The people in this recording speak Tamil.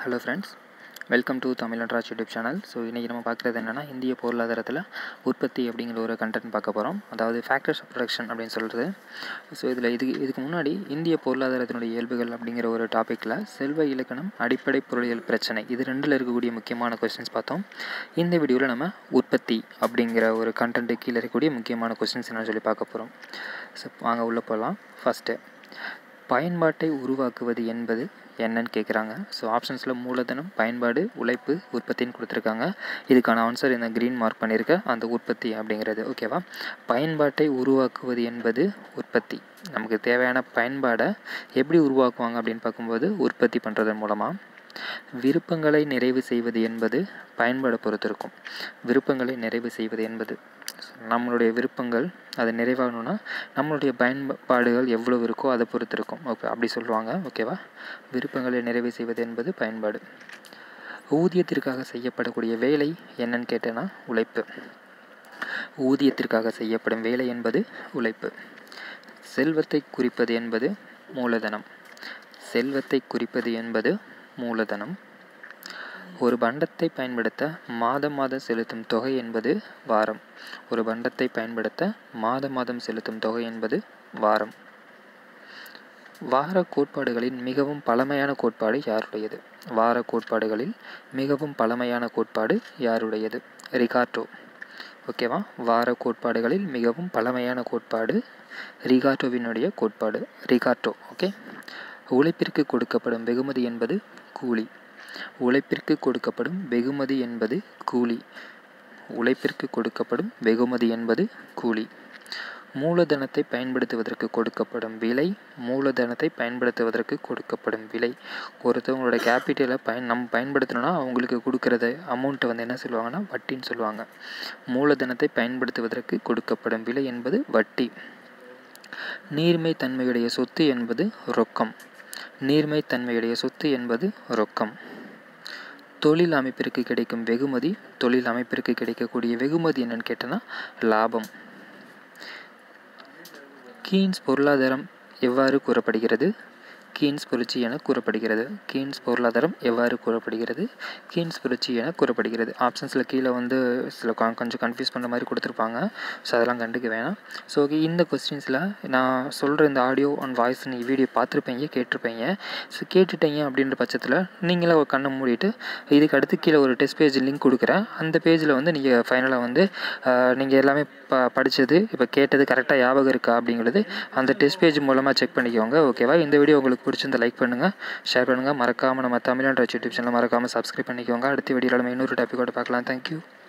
Hello friends, welcome to Tamil Natraj YouTube channel. So இன்றைக்கி நம்ம பார்க்குறது என்னென்னா, இந்திய பொருளாதாரத்தில் உற்பத்தி அப்படிங்கிற ஒரு கண்டென்ட் பார்க்க போகிறோம். அதாவது ஃபேக்டர்ஸ் ஆஃப் ப்ரொடக்ஷன் அப்படின்னு சொல்கிறது. ஸோ இதுக்கு முன்னாடி இந்திய பொருளாதாரத்தினுடைய இயல்புகள் அப்படிங்கிற ஒரு டாப்பிக்கில் செல்வ இலக்கணம், அடிப்படை பொருளியல் பிரச்சனை, இது ரெண்டில் இருக்கக்கூடிய முக்கியமான கொஸ்டின்ஸ் பார்த்தோம். இந்த வீடியோவில் நம்ம உற்பத்தி அப்படிங்கிற ஒரு கண்டென்ட்டு கீழே இருக்கக்கூடிய முக்கியமான கொஸ்டின்ஸ் என்னன்னு சொல்லி பார்க்க போகிறோம். ஸோ வாங்க உள்ளே போகலாம். ஃபஸ்ட்டு, பயன்பாட்டை உருவாக்குவது என்பது என்னன்னு கேட்குறாங்க. ஸோ ஆப்ஷன்ஸில் மூலதனம், பயன்பாடு, உழைப்பு, உற்பத்தின்னு கொடுத்துருக்காங்க. இதுக்கான ஆன்சர் இந்த க்ரீன் மார்க் பண்ணியிருக்க அந்த உற்பத்தி அப்படிங்கிறது. ஓகேவா? பயன்பாட்டை உருவாக்குவது என்பது உற்பத்தி. நமக்கு தேவையான பயன்பாடை எப்படி உருவாக்குவாங்க அப்படின்னு பார்க்கும்போது உற்பத்தி பண்ணுறதன் மூலமாக. விருப்பங்களை நிறைவு செய்வது என்பது பயன்பாடை பொறுத்து இருக்கும். விருப்பங்களை நிறைவு செய்வது என்பது நம்மளுடைய விருப்பங்கள் அது நிறைவாகணும்னா நம்மளுடைய பயன்பாடுகள் எவ்வளவு இருக்கோ அதை பொறுத்து இருக்கும். ஓகே, அப்படி சொல்லுவாங்க. ஓகேவா? விருப்பங்களை நிறைவு செய்வது என்பது பயன்பாடு. ஊதியத்திற்காக செய்யப்படக்கூடிய வேலை என்னன்னு கேட்டேன்னா உழைப்பு. ஊதியத்திற்காக செய்யப்படும் வேலை என்பது உழைப்பு. செல்வத்தை குறிப்பது என்பது மூலதனம். செல்வத்தை குறிப்பது என்பது மூலதனம். ஒரு பண்டத்தை பயன்படுத்த மாதம் செலுத்தும் தொகை என்பது வாரம். ஒரு பண்டத்தை பயன்படுத்த மாதம் செலுத்தும் தொகை என்பது வாரம். வார கோட்பாடுகளின் மிகவும் பழமையான கோட்பாடு யாருடையது? வார கோட்பாடுகளில் மிகவும் பழமையான கோட்பாடு யாருடையது? ரிகார்டோ. ஓகேவா? வார கோட்பாடுகளில் மிகவும் பழமையான கோட்பாடு ரிகார்டோவினுடைய கோட்பாடு. ரிகார்டோ. ஓகே. உழைப்பிற்கு கொடுக்கப்படும் வெகுமதி என்பது கூலி. உழைப்பிற்கு கொடுக்கப்படும் வெகுமதி என்பது கூலி. உழைப்பிற்கு கொடுக்கப்படும் வெகுமதி என்பது கூலி. மூலதனத்தை பயன்படுத்துவதற்கு கொடுக்கப்படும் விலை. மூலதனத்தை பயன்படுத்துவதற்கு கொடுக்கப்படும் விலை. ஒருத்தவங்களோட கேபிட்டலை நம்ம பயன்படுத்தணும்னா அவங்களுக்கு கொடுக்குறது அமௌண்ட்டை என்ன சொல்லுவாங்கன்னா வட்டின்னு சொல்லுவாங்க. மூலதனத்தை பயன்படுத்துவதற்கு கொடுக்கப்படும் விலை என்பது வட்டி. நீர்மை தன்மையுடைய சொத்து என்பது ரொக்கம். நீர்மை தன்மையுடைய சொத்து என்பது ரொக்கம். தொழில் அமைப்பிற்கு கிடைக்கும் வெகுமதி. தொழில் அமைப்பிற்கு கிடைக்கக்கூடிய வெகுமதி என்னன்னு கேட்டோன்னா லாபம். கீன்ஸ் பொருளாதாரம் எவ்வாறு கூறப்படுகிறது? கீன்ஸ் புரட்சி என கூறப்படுகிறது. கீன்ஸ் பொருளாதாரம் எவ்வாறு கூறப்படுகிறது? கீன்ஸ் புரட்சி என கூறப்படுகிறது. ஆப்ஷன்ஸில் கீழே சில கொஞ்சம் கன்ஃபியூஸ் பண்ணுற மாதிரி கொடுத்துருப்பாங்க. ஸோ அதெல்லாம் கண்டுக்க வேணாம். ஸோ இந்த கொஸ்டின்ஸில் நான் சொல்கிற இந்த ஆடியோ அண்ட் வாய்ஸ் நீங்கள் வீடியோ பார்த்துருப்பீங்க, கேட்டிருப்பீங்க. ஸோ கேட்டுட்டீங்க அப்படின்ற பட்சத்தில் நீங்களே ஒரு கண்ணை மூடிட்டு இதுக்கு அடுத்து கீழே ஒரு டெஸ்ட் பேஜ் லிங்க் கொடுக்குறேன். அந்த பேஜில் நீங்கள் ஃபைனலாக நீங்கள் எல்லாமே படித்தது இப்போ கேட்டது கரெக்டாக ஞாபகம் இருக்கா அப்படிங்கிறது அந்த டெஸ்ட் பேஜ் மூலமாக செக் பண்ணிக்கோங்க. ஓகேவா? இந்த வீடியோ உங்களுக்கு பிடிச்சிருந்தா லைக் பண்ணுங்கள், ஷேர் பண்ணுங்கள். மறக்காமல் நம்ம தமிழ் நடராஜ் யூடியூப் சேனல் மறக்காமல் சப்ஸ்கிரைப் பண்ணிக்கோங்க. அடுத்த வீடியோவில் நம்ம இன்னொரு டாப்பிக்கோட பார்க்கலாம். தேங்க்யூ.